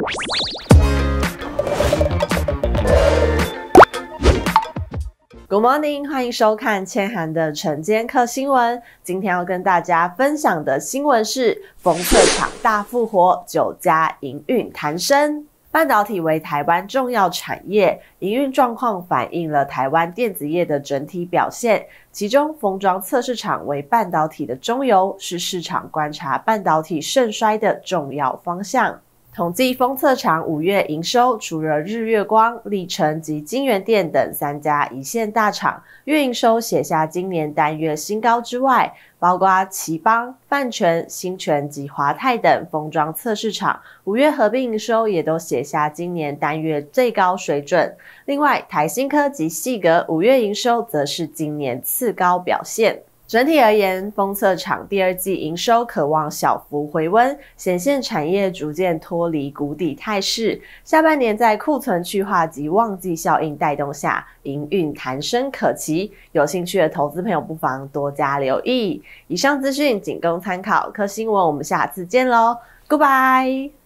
Good morning， 欢迎收看千涵的晨间课新闻。今天要跟大家分享的新闻是封测厂大复活，9家营运弹升。半导体为台湾重要产业，营运状况反映了台湾电子业的整体表现。其中，封装测试厂为半导体的中游，是市场观察半导体盛衰的重要方向。统计封测厂5月营收，除了日月光、力成及金源电等3家一线大厂月营收写下今年单月新高之外，包括奇邦、泛全、新全及华泰等封装测试厂5月合并营收也都写下今年单月最高水准。另外，台新科及矽格5月营收则是今年次高表现。整体而言，封测厂第2季营收可望小幅回温，显现产业逐渐脱离谷底态势。下半年在库存去化及旺季效应带动下，营运弹升可期。有兴趣的投资朋友不妨多加留意。以上资讯仅供参考，科新闻我们下次见喽 ，Goodbye。